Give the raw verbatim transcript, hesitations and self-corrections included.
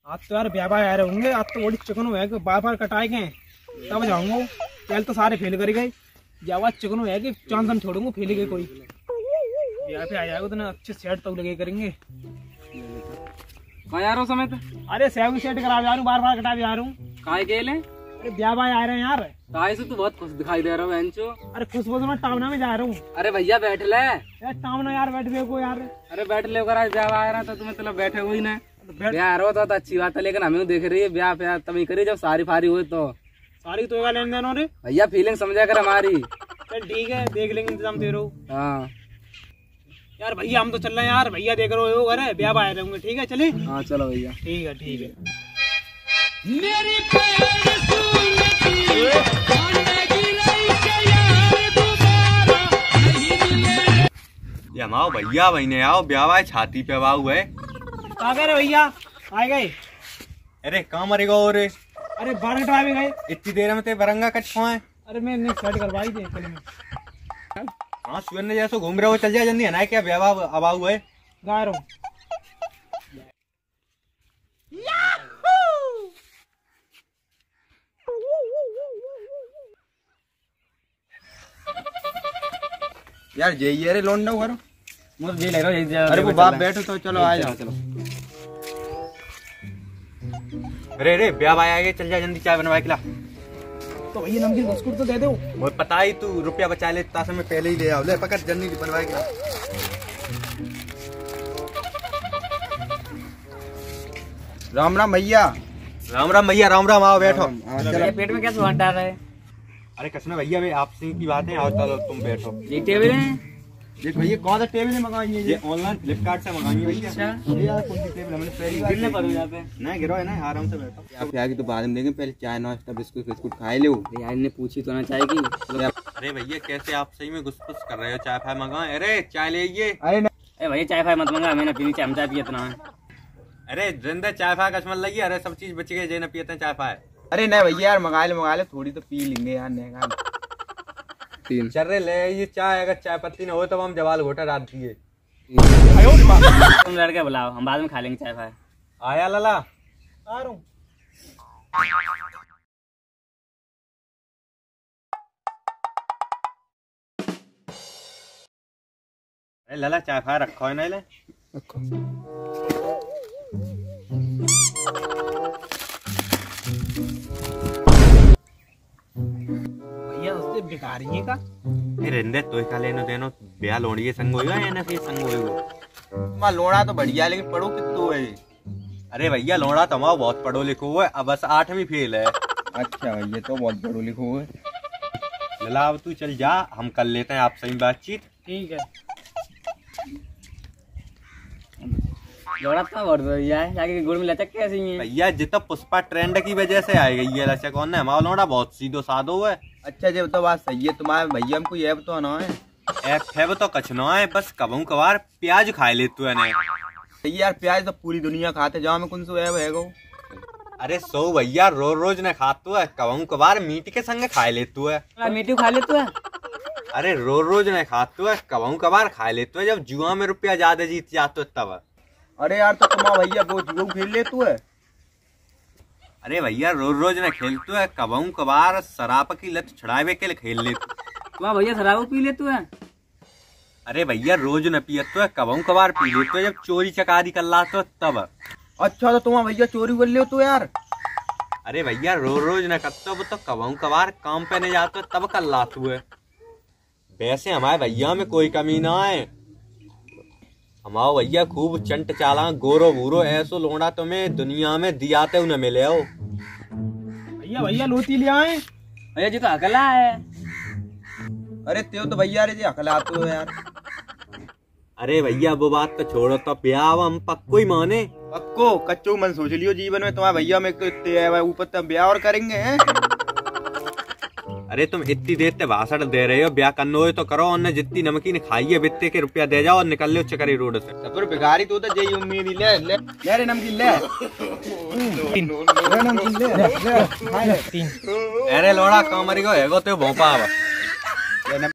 आज तो यार ब्याह आ रहे होंगे। आज तो बड़ी चिकन है कि बार बार कटाए गए तब जाऊंगा। पहले तो सारे फेल कर गए। जब चिकन है कि चांद हम छोड़ूंगा फेल गए कोई ब्याह पे आ जाएगा तो ना अच्छे सेट तक लगे करेंगे। कहाँ जा रहा हूँ समय तो? अरे सेव की सेट करा जा रहा हूँ, बार बार कटा भी आ रहा हूँ। कहाँ गेले? अरे ब्याह भाई आ रहे हैं यार। कहाँ से? तू बहुत खुश दिखाई दे रहा है। अरे खुश बोल मैं टावना में जा रहा हूँ। अरे भैया बैठ ले यार टावना यार बैठ गए को यार। अरे बैठ ले कर ब्याह आ रहा था तुम्हें तो बैठे हुई ना। ब्याह आ रहा होता तो अच्छी बात है, लेकिन हमें देख रही है ब्याह पे तभी करी जब सारी फारी हुई तो सारी तो लेन देन। रे भैया फीलिंग समझा कर हमारी। चल ठीक है देख लेंगे इंतजाम दे रहो। हाँ यार भैया हम तो चल रहे हैं यार। भैया देख रहे हो अरे ब्याह आए रहेंगे। ठीक है चले। हाँ चलो भैया। ठीक है ठीक है। आओ भैया बहने आओ ब्याह छाती पे बाऊ है। कहाँ गए भैया? आए गए? अरे कहाँ मरेगा और? अरे बारह कटा भी गए इतनी देर में ते बरंगा कट है। अरे मैं सेट करवाई थी पहले में। हाँ सुन जैसे घूम रहे हो चल जाए जल्दी है ना। क्या ब्याह अब आऊ है? गा रहा हूँ। यार जइए अरे लोन ना करो मुझे जी ले रहा हूँ। अरे वो बाप बैठो तो चलो आ जाओ। चलो अरे अरे ब्याह आया गया चल जा जल्दी चाय बनवा के ला। तो भैया नमकीन बिस्कुट तो दे दो। मुझे पता ही तू रुपया बचा ले तासे में पहले ही ले आओ। ले पकड़ जल्दी बनवा के ला। राम राम भैया। राम राम भैया। राम राम आओ बैठो। पेट में क्या स्वाद डाल रहा है? अरे कसम भैया भाई आपसे की बात है। आओ चलो तुम बैठो। ये टेबल है? ये भैया कौन सा टेबल मंगाई है? ये ऑनलाइन फ्लिपकार्ट से मंगाई है भैया। अच्छा ये यार कौन सी टेबल हमने पहली बार गिरने पड़ो यहाँ पे ना गिरो है ना आराम से बैठो। आप आगे तो बाद में देंगे, पहले चाय नाश्ता बिस्कुट बिस्कुट खाए लो। यार ने पूछी तो ना चाहेगी। अरे भैया कैसे आप सही में घुसपुस कर रहे हो? चाय फाय मंगाए? अरे चाय ले आइए। अरे अरे भैया चाय फाय मत मंगा, हमें ना पीनी चाय, हम चाय पिए इतना है। अरे जिंदा चाय फाय का स्मेल लगी। अरे सब चीज बच गए जे न पियते हैं चाय फाय। अरे नहीं भैया यार मंगा ले मंगा ले, थोड़ी तो पी लेंगे यार। नहीं तीन चल रहे ले ये चाय। अगर चाय पत्ती न हो तो हम जवाल घोटा डाल दिए। तुम लड़के बुलाओ, हम बाद में खा लेंगे चाय फाय। आया लाला आ रहा हूँ। अरे लाला चाय फाय रखो है ना ले। भैया उससे बेकार ही है का। रेंदे तो का लेनो देनो ब्याह लोड़िए संग होएगा या ना फिर संग होएगा? मां लोड़ा तो बढ़िया, लेकिन पढ़ो कितो है? अरे भैया लोड़ा तो हमारा बहुत पढ़ो लिखो हुआ है, अब बस आठवीं फेल है। अच्छा भैया तो बहुत पढ़ो लिखो है। लला अब तू चल जा, हम कर लेते हैं आपसे ही बातचीत। ठीक है। लोड़ा तो बढ़ भैया है, जाके गुड़ में लचक कैसी है भैया जितना पुष्पा ट्रेंड की वजह से आ गई है लचक। कौन है हमारा लोड़ा बहुत सीधो साधो है। अच्छा जब तो बात सही है तुम्हारे भैया, हमको ये तो ना है एफ है तो कछ ना है, बस कबू कबार प्याज खा ले तू है। यार प्याज तो पूरी दुनिया खाते, जाओ में कौन सो है गो। अरे सो भैया रोज रोज न खातू है, कबू कबार मीट के संग खा ले तू है। मीठू खा ले तू है? अरे रोज रोज न खातू है, कबू कबार खा ले तू है। जब जुआ में रुपया ज्यादा जीत जाते तब। अरे यार तो तुम्हारा भैया वो जुआ खेल ले तू है। अरे भैया रोज रोज न खेलतू है, कबू कबार शराब की लत छुड़ावे के लिए खेल ले तू। तुम्हारा भैया शराब पी ले तू है? अरे भैया रोज न पियत तो है, कबू कबार पी ले तो जब चोरी चकारी कर ला तो तब। अच्छा तो तुम्हारा भैया चोरी कर ले तो यार? अरे भैया रोज रोज न करते हो तो कबू कबार काम पे नहीं जाते तब कर ला तू है। वैसे हमारे भैया में कोई कमी ना है। हमारा भैया खूब चंट चाला गोरो भूरो ऐसो लोड़ा तुम्हें दुनिया में दियाते न मिले हो। भैया भैया लोटी ले आए। भैया जी तो अकेला है। अरे त्यो तो भैया रे जी अकला तो यार। अरे भैया वो बात तो छोड़ो, तो ब्याह हम पक्को ही माने। पक्को कच्चो मन सोच लियो जीवन में तुम्हारे भैया में तो इतने है ऊपर तब ब्याह और करेंगे हैं। अरे तुम इतनी देर से भाषण दे रहे हो, ब्याह करना हो तो करो। और जितनी नमकीन खाई है बित्ते के रुपया दे जाओ और निकल लो चकरी रोड से। तो फिर भिखारी तो जय उम्मीद ले ले ले रे नमकीन ले नमकीन ले ले अरे लोड़ा कामरी को है तो भोपा।